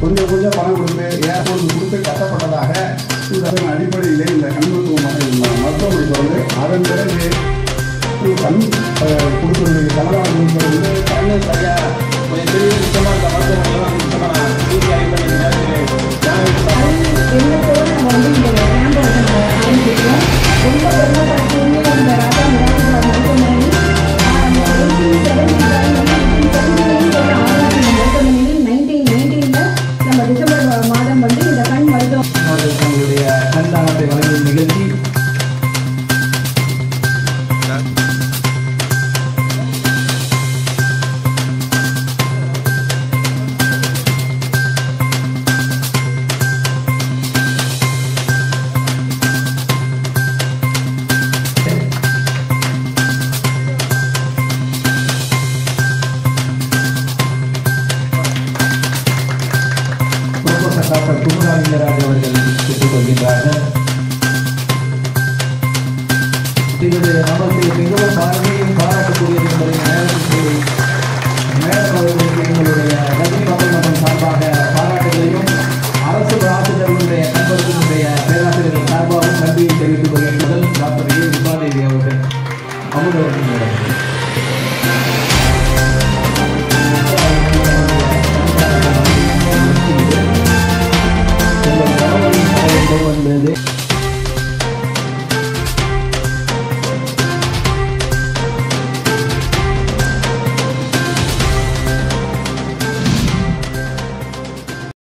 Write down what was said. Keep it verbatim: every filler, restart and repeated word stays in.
கொஞ்சம் கொஞ்சம் பணம் கொடுத்து ஏற்போது கொடுத்து கட்டப்பட்டதாக இதன் அடிப்படையிலே இந்த கண் மருத்துவ மருத்துவமனை வந்து அதன் பிறகு கண் கொடுக்கறது கனடாக கொடுக்கறது வந்து கண்ணு சரியா கொஞ்சம் பெரிய சுத்தமாக இந்த மருத்துவமனைலாம் சுத்தமாக எண்ணத்தோடு நம்ம வந்து இந்த கேம்ப் ஆரம்பிச்சிருக்கோம். ரொம்ப பெருமைப்படுத்தி இந்த ராஜா முராஜா மருத்துவமனையில் நைன்டீன் நைன்டீனில் நம்ம டிசம்பர் மாதம் வந்து இந்த கண் மருத்துவம் தங்களுடைய கண்தானத்தை வழங்கும் நிகழ்ச்சி டாக்டர் குமராலிங்கராஜ் அவர்கள் பெற்றுக்கொள்கின்றார்கள். இவருடைய நமக்கு மிகவும் பார்வையும் பாராட்டக்கூடியது என்பதை மேடம் அவர்களுக்கு எங்களுடைய ரஜினி மக்கள் மன்றம் சார்பாக பாராட்டுகளையும் அரசு ஆசிரியர்களுடைய கண்பருத்தினுடைய பேராசிரியர்கள் சார்பாகவும் நன்றியை தெரிவித்துக் கொள்கிற முதல் டாக்டர் ஏ உமாதேவி அவர்கள் அமுதவர்கள் வந்தது.